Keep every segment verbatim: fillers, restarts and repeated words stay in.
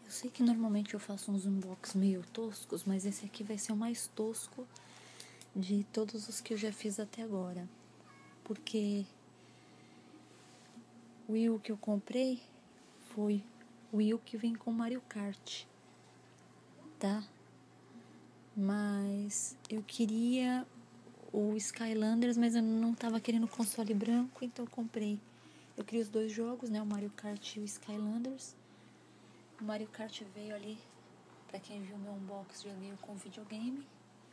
Eu sei que normalmente eu faço uns unboxings meio toscos, mas esse aqui vai ser o mais tosco de todos os que eu já fiz até agora. Porque o Wii U que eu comprei foi o Wii U que vem com Mario Kart, tá? Mas eu queria o Skylanders, mas eu não tava querendo console branco, então eu comprei. Eu queria os dois jogos, né? O Mario Kart e o Skylanders. O Mario Kart veio ali, pra quem viu meu unboxing, já veio com videogame.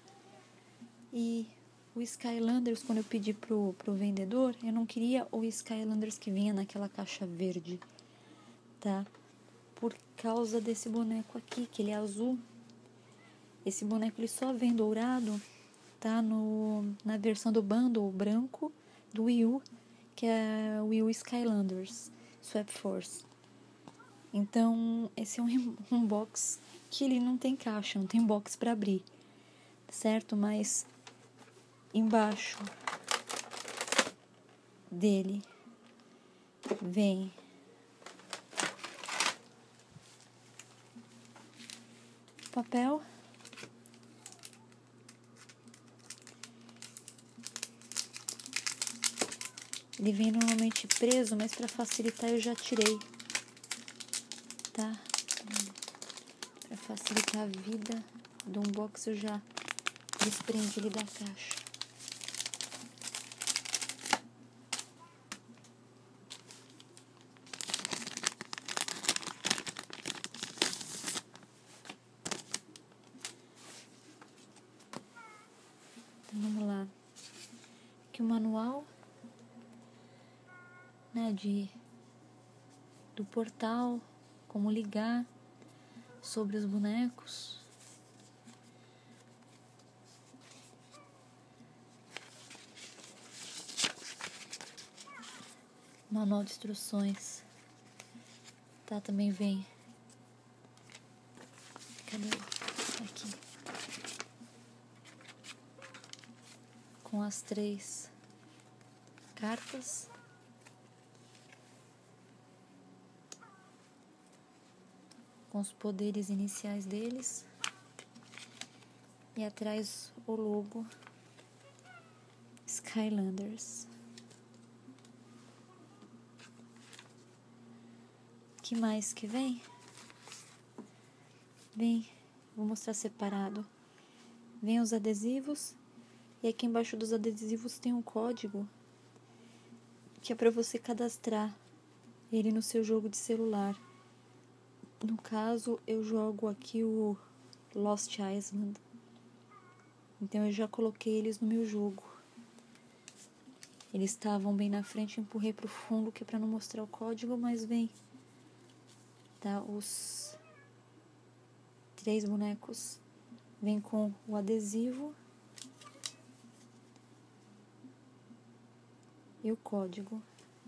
E o Skylanders, quando eu pedi pro, pro vendedor, eu não queria o Skylanders que vinha naquela caixa verde, tá? Por causa desse boneco aqui, que ele é azul. Esse boneco ele só vem dourado, tá? No, na versão do bundle branco do Wii U, que é o Wii U Skylanders Swap Force. Então, esse é um, um box que ele não tem caixa, não tem box para abrir, certo? Mas embaixo dele vem papel, ele vem normalmente preso, mas para facilitar eu já tirei, tá? Para facilitar a vida do unboxing eu já desprendi ele da caixa. Então vamos lá. Aqui o manual, né, de do portal, como ligar, sobre os bonecos. Manual de instruções, tá? Também vem. Cadê? Aqui. Com as três cartas. Com os poderes iniciais deles. E atrás o logo Skylanders. Que mais que vem? Vem, vou mostrar separado. Vem os adesivos. E aqui embaixo dos adesivos tem um código que é para você cadastrar ele no seu jogo de celular. No caso, eu jogo aqui o Lost Island. Então eu já coloquei eles no meu jogo. Eles estavam bem na frente, eu empurrei pro fundo, que é para não mostrar o código, mas vem, tá? Os três bonecos vem com o adesivo e o código.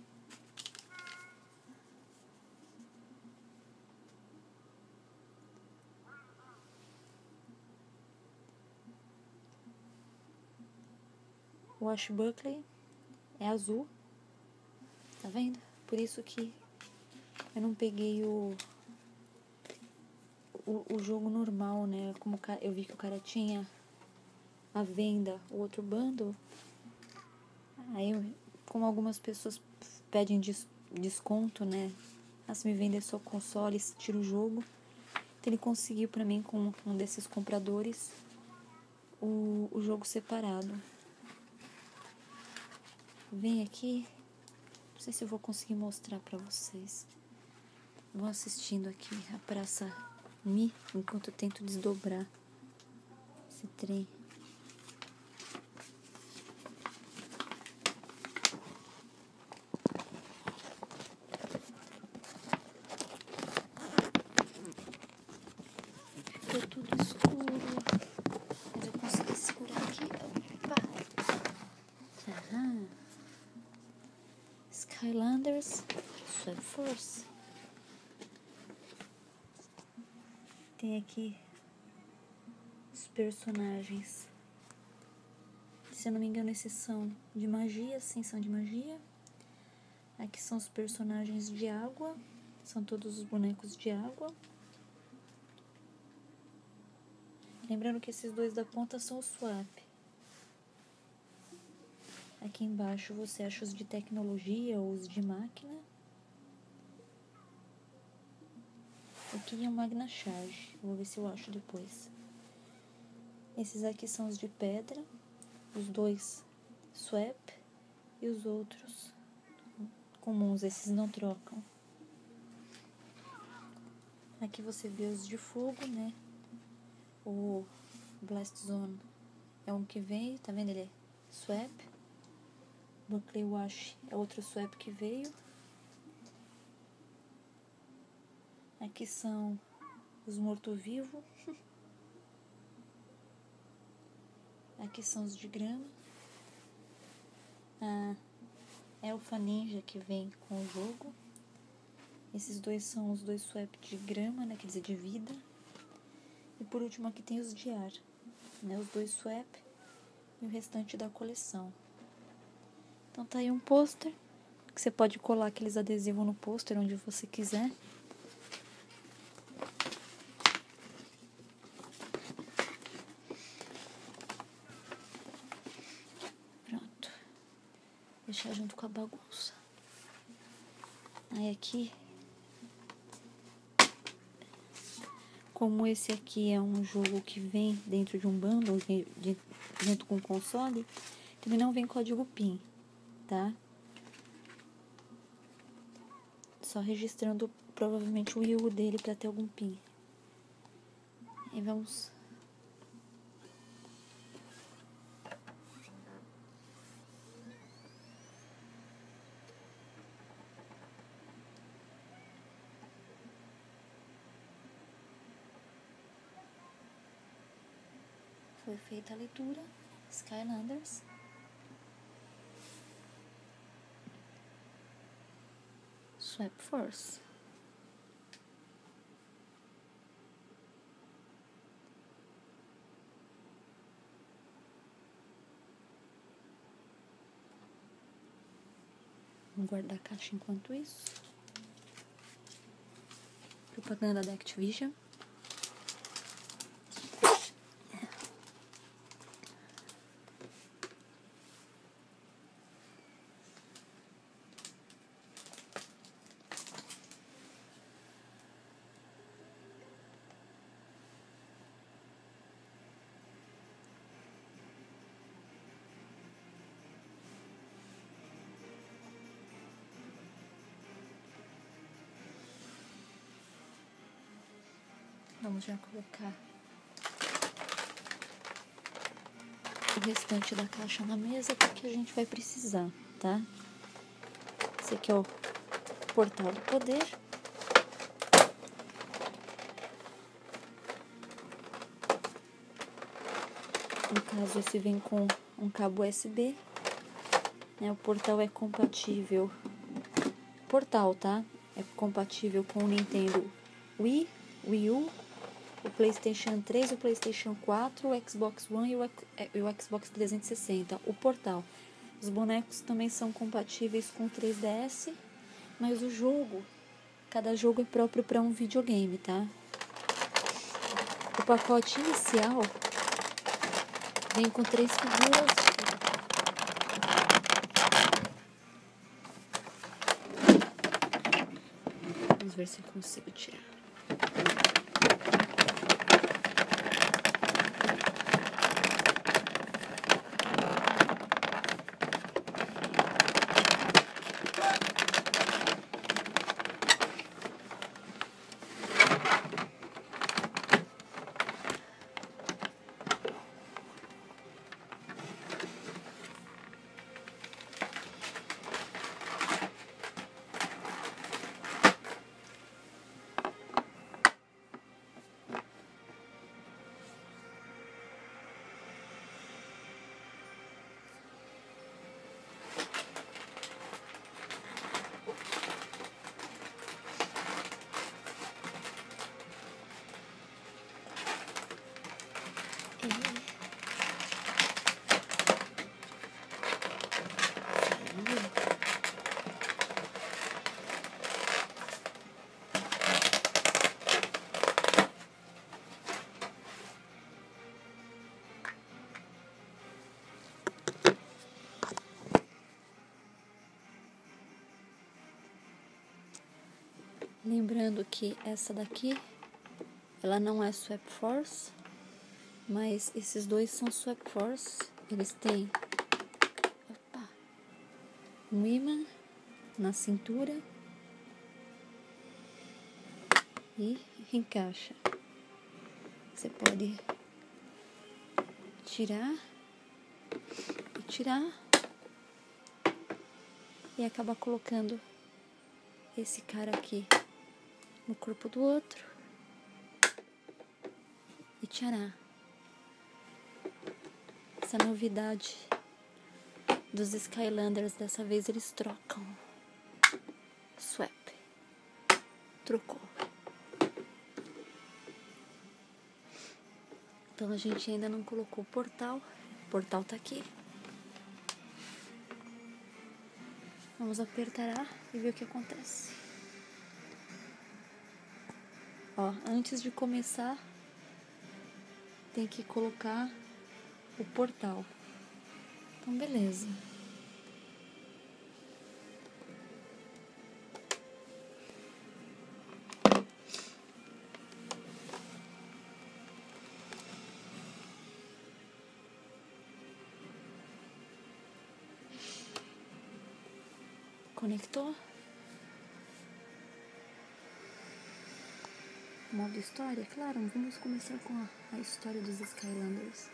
O Ashbuckley é azul, tá vendo? Por isso que eu não peguei o, o, o jogo normal, né? Como eu vi que o cara tinha à venda o outro bundle. Aí, como algumas pessoas pedem des, desconto, né? Ah, se me vender só console, tira o jogo. Então ele conseguiu pra mim, com um desses compradores, o, o jogo separado. Vem aqui. Não sei se eu vou conseguir mostrar pra vocês. Vão assistindo aqui a Praça Mi, enquanto eu tento desdobrar esse trem. Ficou tudo escuro, mas eu consegui segurar aqui. Opa! Aham. Skylanders Swap Force. Tem aqui os personagens. Se eu não me engano, esses são de magia, sim, são de magia. Aqui são os personagens de água. São todos os bonecos de água. Lembrando que esses dois da ponta são o swap. Aqui embaixo você acha os de tecnologia ou os de máquina. Aqui é o Magna Charge. Vou ver se eu acho depois. Esses aqui são os de pedra. Os dois swap. E os outros comuns. Esses não trocam. Aqui você vê os de fogo, né? O Blast Zone é um que veio. Tá vendo? Ele é swap. Buckley Wash é outro swap que veio. Aqui são os morto-vivo. Aqui são os de grama. A Elfa Ninja que vem com o jogo. Esses dois são os dois swap de grama, né? Quer dizer, de vida. E por último aqui tem os de ar, né? Os dois swap e o restante da coleção. Então tá aí um pôster. Que você pode colar aqueles adesivos no pôster onde você quiser. Pronto. Deixar junto com a bagunça. Aí aqui, como esse aqui é um jogo que vem dentro de um bundle, dentro com o console, ele não vem código PIN, tá? Só registrando provavelmente o I U dele para ter algum PIN. E vamos... Foi feita a leitura, Skylanders. Swap Force. Vamos guardar a caixa enquanto isso. Propaganda da Activision. Vamos já colocar o restante da caixa na mesa, porque a gente vai precisar, tá? Esse aqui é o portal do poder. No caso, esse vem com um cabo U S B, né? O portal é compatível... Portal, tá? É compatível com o Nintendo Wii, Wii U, o PlayStation três, o PlayStation quatro, o Xbox One e o, e o Xbox trezentos e sessenta. O portal. Os bonecos também são compatíveis com o três D S, mas o jogo, cada jogo é próprio para um videogame, tá? O pacote inicial vem com três figuras. Vamos ver se eu consigo tirar. Lembrando que essa daqui, ela não é Swap Force, mas esses dois são Swap Force. Eles têm opa, um ímã na cintura e encaixa. Você pode tirar e tirar e acabar colocando esse cara aqui no corpo do outro e tcharam. Essa novidade dos Skylanders, dessa vez eles trocam. Swap. Trocou. Então a gente ainda não colocou o portal. O portal tá aqui. Vamos apertar A e ver o que acontece. Ó, antes de começar, tem que colocar o portal. Então, beleza. Conectou. Modo história, claro, vamos começar com a, a história dos Skylanders.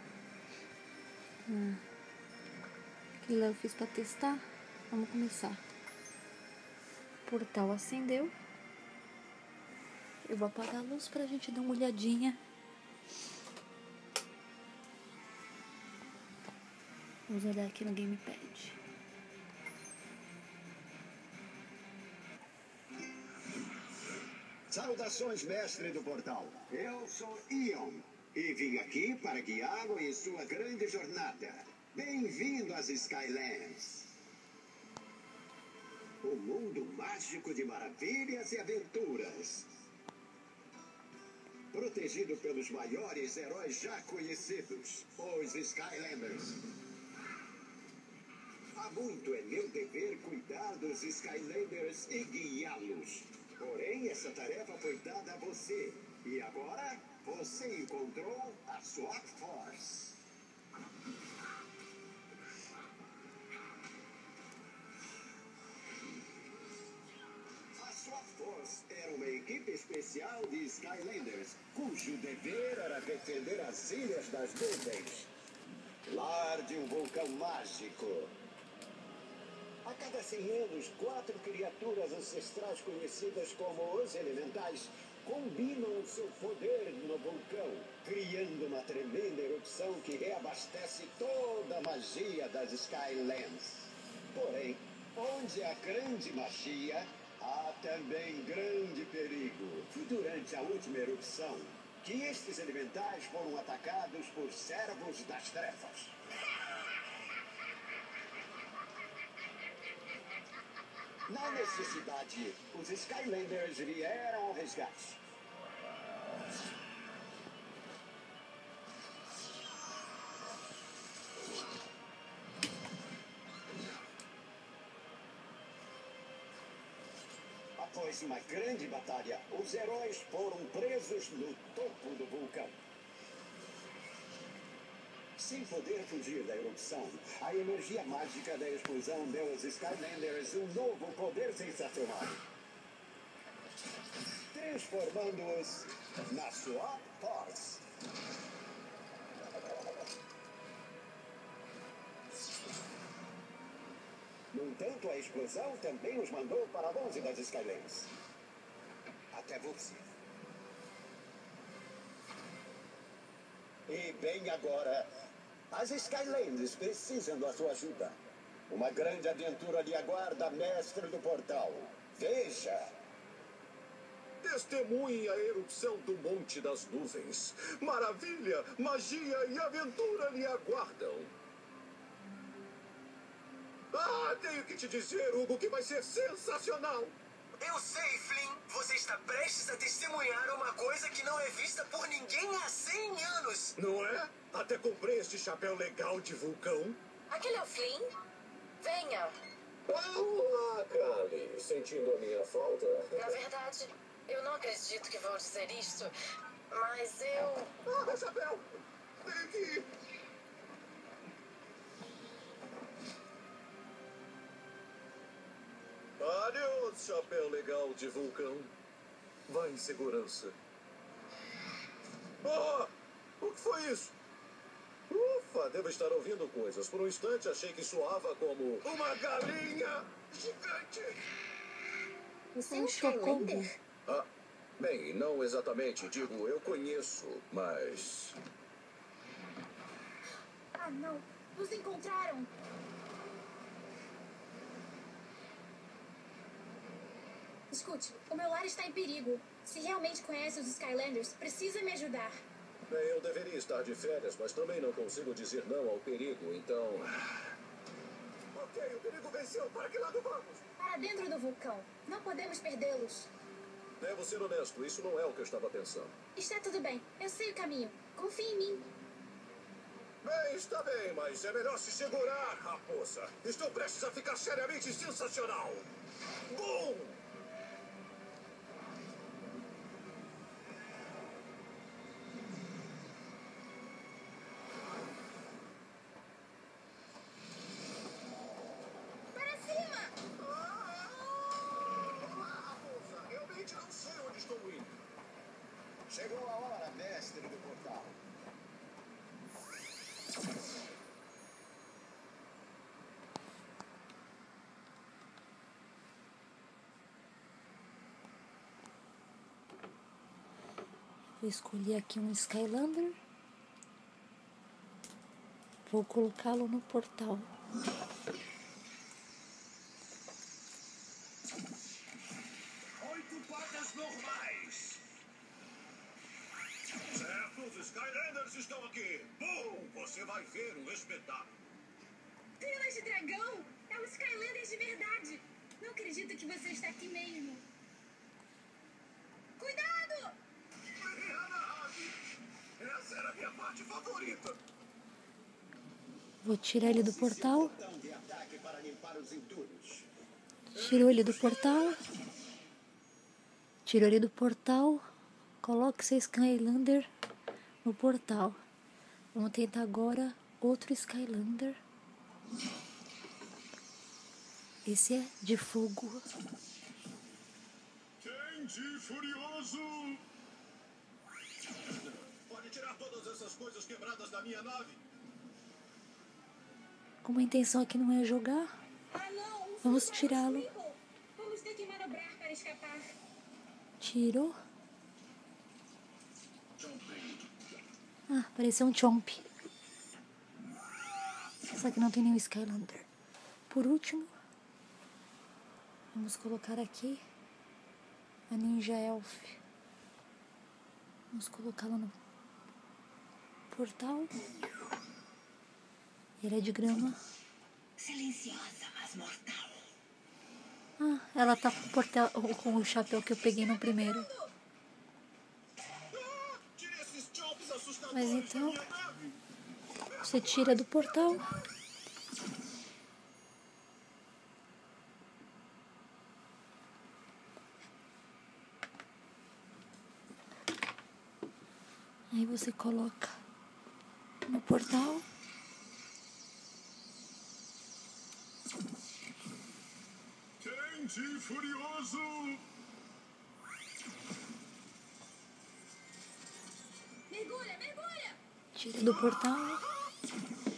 Hum. Aquele lá eu fiz pra testar. Vamos começar. O portal acendeu. Eu vou apagar a luz pra gente dar uma olhadinha. Vamos olhar aqui no gamepad. Saudações, mestre do portal. Eu sou Ion e vim aqui para guiá-lo em sua grande jornada. Bem-vindo às Skylands. O mundo mágico de maravilhas e aventuras. Protegido pelos maiores heróis já conhecidos, os Skylanders. Há muito é meu dever cuidar dos Skylanders e guiá-los. Porém, essa tarefa foi dada a você. E agora, você encontrou a Swap Force. A Swap Force era uma equipe especial de Skylanders, cujo dever era defender as Ilhas das Nuvens, lar de um vulcão mágico. A cada cem anos, quatro criaturas ancestrais conhecidas como os Elementais combinam seu poder no vulcão, criando uma tremenda erupção que reabastece toda a magia das Skylands. Porém, onde há grande magia, há também grande perigo. Foi durante a última erupção que estes elementais foram atacados por servos das trevas. Na necessidade, os Skylanders vieram ao resgate. Após uma grande batalha, os heróis foram presos no topo do vulcão. Sem poder fugir da erupção, a energia mágica da explosão deu aos Skylanders um novo poder sensacional, transformando-os na Swap Force. No entanto, a explosão também os mandou para longe das Skylands. Até você. E bem agora, as Skylands precisam da sua ajuda. Uma grande aventura lhe aguarda, mestre do portal. Veja! Testemunhe a erupção do Monte das Nuvens. Maravilha, magia e aventura lhe aguardam. Ah, tenho que te dizer, Hugo, que vai ser sensacional. Eu sei, Flynn. Você está prestes a testemunhar uma coisa que não é vista por ninguém há cem anos. Não é? Até comprei este chapéu legal de vulcão. Aquele é o Flynn? Venha. Olá, Kali. Sentindo a minha falta? Na verdade, eu não acredito que vou dizer isto, mas eu... Ah, Isabel! Vem aqui! Adeus, chapéu legal de vulcão. Vai em segurança. Ah! O que foi isso? Ufa, devo estar ouvindo coisas. Por um instante achei que soava como uma galinha gigante. Você é um chocobo. Ah, bem, não exatamente. Digo, eu conheço, mas... Ah, não. Nos encontraram. Escute, o meu lar está em perigo. Se realmente conhece os Skylanders, precisa me ajudar. Bem, eu deveria estar de férias, mas também não consigo dizer não ao perigo, então... Ok, o perigo venceu. Para que lado vamos? Para dentro do vulcão. Não podemos perdê-los. Devo ser honesto, isso não é o que eu estava pensando. Está tudo bem. Eu sei o caminho. Confie em mim. Bem, está bem, mas é melhor se segurar, raposa. Estou prestes a ficar seriamente sensacional. Bum! Para cima! Raposa, realmente não sei onde estou indo. Chegou a hora, mestre do portal. Vou escolher aqui um Skylander. Vou colocá-lo no portal. Oito patas normais. Certo, os Skylanders estão aqui. Bom, você vai ver um espetáculo. Penas de dragão! É um Skylanders de verdade! Não acredito que você está aqui mesmo. Cuidado! Minha nave! Essa era a minha parte favorita. Vou tirar ele do portal. Botão de ataque para limpar os entulhos. Tirou ele do portal. Tirou ele do portal. Coloque seu Skylander no portal. Vamos tentar agora outro Skylander. Esse é de fogo. Candy Furioso! Pode tirar todas essas coisas quebradas da minha nave? Como a intenção aqui não é jogar, Ah, não! Um vamos Super tirá-lo. Squirtle. Vamos ter que manobrar para escapar. Tirou. Ah, pareceu um Chomp. Só que não tem nenhum Skylander. Por último, vamos colocar aqui a Ninja Elf. Vamos colocá-la no portal. Ele é de grama. Silenciosa, mas mortal. Ah, ela tá com o, portal, com o chapéu que eu peguei no primeiro. Ah, tire esses chomps assustadores Mas então, da minha nave. você tira do portal. Aí você coloca no portal. Candy Furioso! Mergulha, mergulha! Tira do portal.